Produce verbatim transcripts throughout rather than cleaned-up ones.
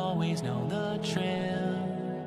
always know the trail,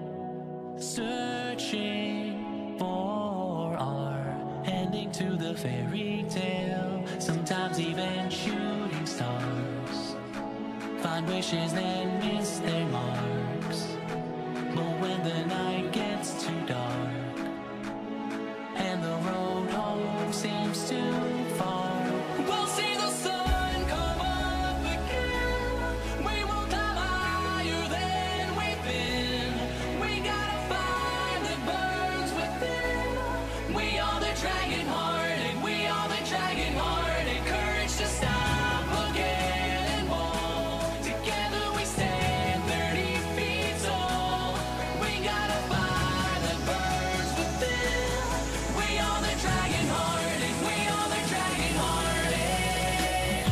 searching for our ending to the fairy tale. Sometimes even shooting stars find wishes then miss their marks. But when the night gets too dark and the road home seems too far, we'll see the sun come up again. We won't climb higher than we've been. We got a fire that burns within. We are the Dragonhearted, we are the Dragonhearted. Courage to stop, again and wall. Together we stand thirty feet tall. We got a fire that burns within. We are the Dragonhearted, we are the Dragonhearted.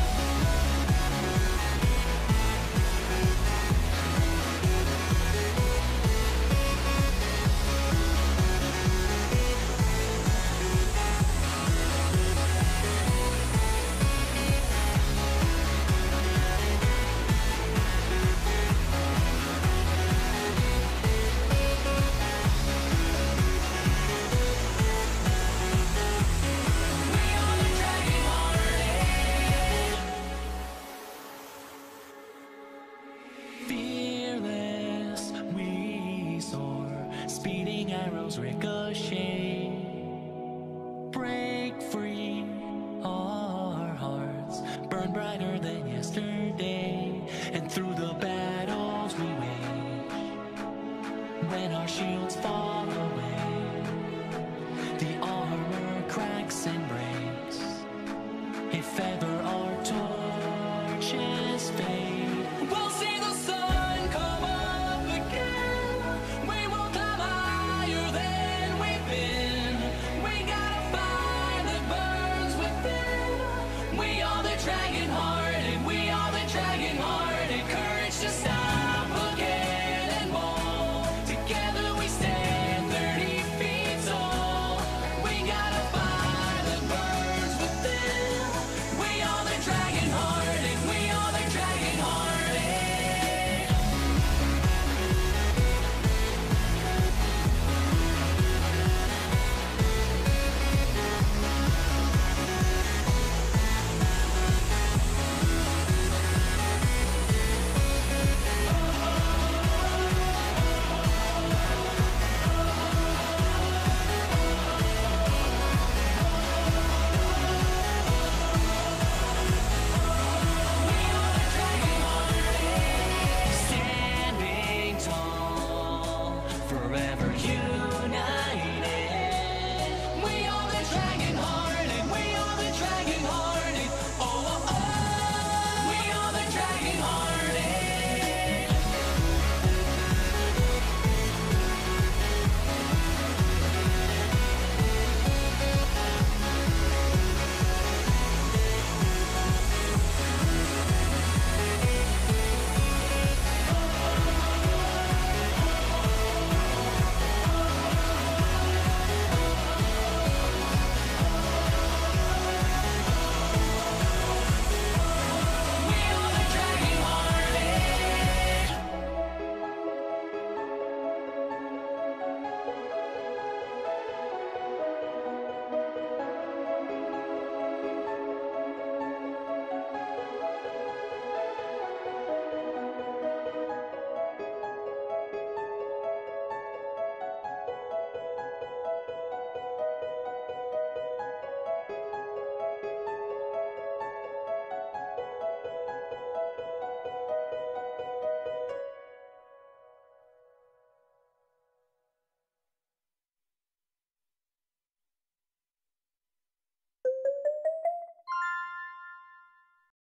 Fearless, we soar, speeding arrows ricochet. Break free, our hearts burn brighter than yesterday. And through the battles we wage, when our shields fall away, the armor cracks and breaks. If ever our torches fade, we'll see the sun come up again. We won't climb higher than we've been. We got a fire that burns within. We are the Dragonhearted, we are the Dragonhearted. Courage to stop, again and wall. Together we stand thirty feet tall. We got a fire that burns within. We are the Dragonhearted, we are the Dragonhearted. Standing tall, forever you